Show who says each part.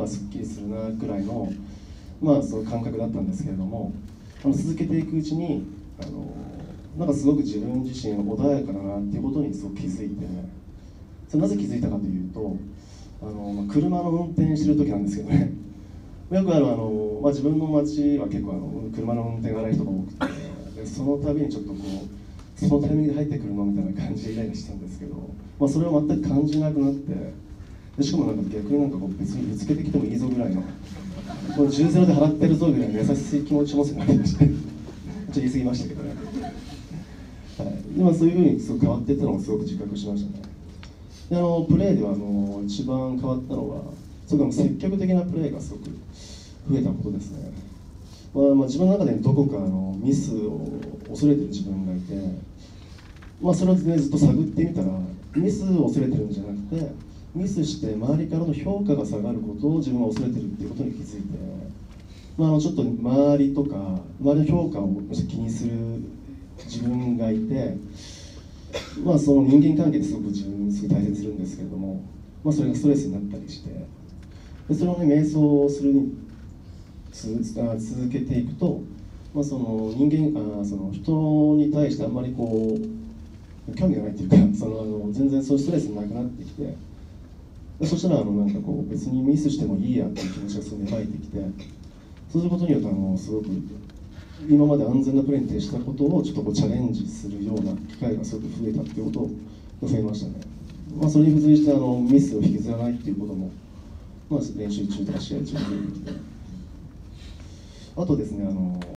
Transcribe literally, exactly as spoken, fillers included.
Speaker 1: すっきりするなくらいの、まあ、その感覚だったんですけれども、あの続けていくうちにあのなんかすごく自分自身穏やかだなっていうことにすごく気づいて、それなぜ気づいたかというと、あの、まあ、車の運転してる時なんですけどね、よくあのあの、まあ、自分の街は結構あの車の運転が荒い人が多くて、でその度にちょっとこうそのタイミングで入ってくるのみたいな感じでイライラしたんですけど、まあ、それを全く感じなくなって、でしかもなんか逆になんかこう別にぶつけてきてもいいぞぐらいの、これじゅうゼロで払ってるぞぐらいの優しい気持ちを持つようになりましてちょっと言い過ぎましたけどね、はい、でまあ、そういうふうにすごく変わっていったのをすごく自覚しましたね。であのプレーではあの一番変わったのは、すごく積極的なプレーがすごく増えたことですね。まあ、まあ自分の中でどこかあのミスを恐れてる自分がいて、まあ、それを、ね、ずっと探ってみたら、ミスを恐れてるんじゃなくて、ミスして周りからの評価が下がることを自分は恐れてるっていうことに気づいて、まあ、あのちょっと周りとか周りの評価を気にする自分がいて、まあ、その人間関係ってすごく自分にすごい大切にするんですけれども、まあ、それがストレスになったりして、でそれをね瞑想をするにつ続けていくと、まあ、その人間あその人に対してあんまりこう興味がないっていうか、そのあの全然そういうストレスなくなってきて、でそしたらあのなんかこう別にミスしてもいいやっていう気持ちがすごい芽生えてきて、そうすることによってあのすごく今まで安全なプレーに徹したことをちょっとこうチャレンジするような機会がすごく増えたっていうことが増えましたね。まあ、それに付随してあのミスを引きずらないっていうことも、まあ、練習中とか試合中に増えてきて、あとですねあの